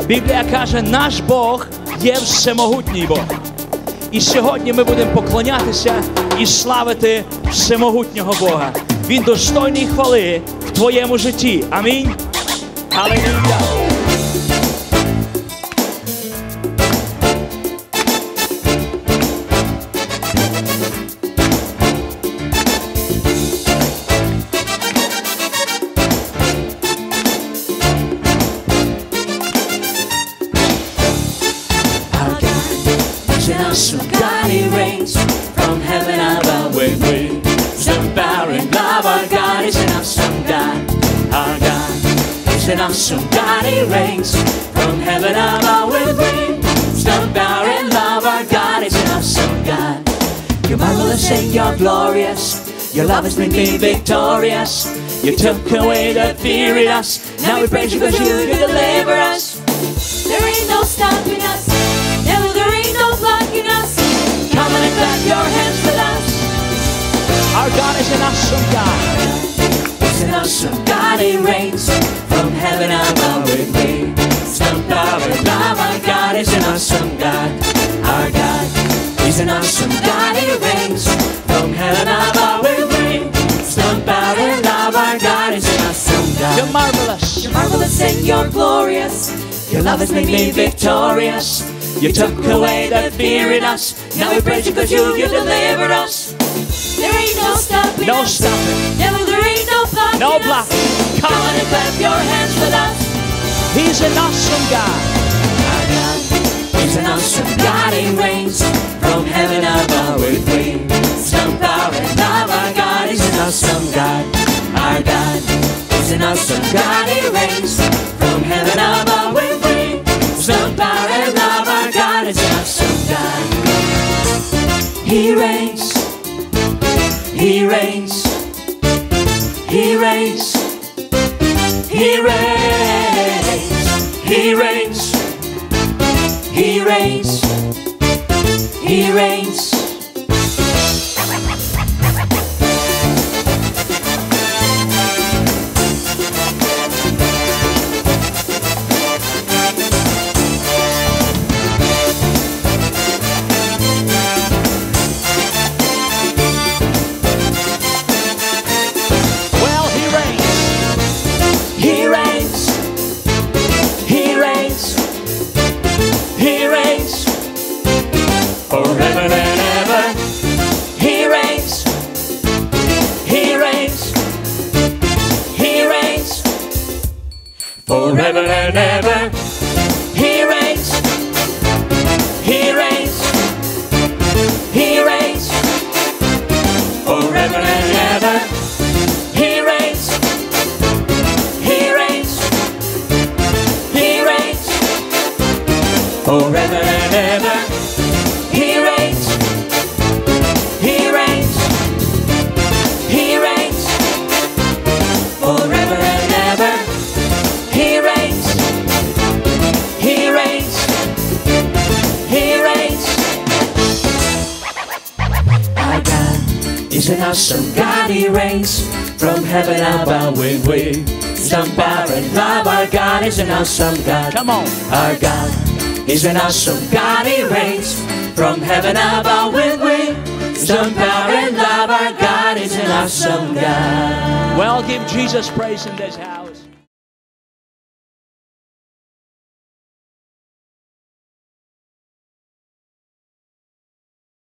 Біблія каже, наш Бог є всемогутній Бог. І сьогодні ми будемо поклонятися і славити всемогутнього Бога. Він достойний хвали в твоєму житті. Амінь. Алілуя. Awesome God, He reigns from heaven above. We stand bow in love. Our God is an awesome God. Our God is an awesome God. He reigns from heaven above. We stand bow in love. Our God is an awesome God. You're marvelous and you're glorious. Your love has made me victorious. You took away the fear in us. Now we praise you because you deliver us. There ain't no stopping us. Devil, there ain't no blocking us. Come on and clap your hands with us. Our God is an awesome God. He's an awesome God. He reigns from heaven above. We stand power and love. Our God is an awesome God. Our God is an awesome God. He reigns from heaven above. We stand power and love. Our God is an awesome God. You're marvelous. You're marvelous and you're glorious. Your love has made me victorious. You took away the fear in us. Now we praise you because you delivered us. There ain't no stopping No us. stopping. Devil, there ain't no blocking No us. blocking. Come on and clap your hands with us. He's an awesome God. Our God is an awesome God. He reigns from heaven above. We stand power and love. Our God is an awesome God. Our God is an awesome God. He reigns from heaven above. We stand power and love. Our God is an awesome God. He reigns. He reigns. He reigns. He reigns. He reigns. He reigns. He reigns. Forever and ever, He reigns. He reigns. He reigns. Forever and ever, He reigns. He reigns. He reigns. Forever and ever, He reigns. He reigns. He reigns. Forever and ever. He reigns. He reigns. He reigns. Forever and ever. He reigns. He reigns. He reigns. Our God is an awesome God. He reigns from heaven above. We stand power and love. Our God is an awesome God. Come on. Our God is an awesome God. He reigns from heaven above. We stand power and love. Our God is an awesome God. Well, give Jesus praise in this house.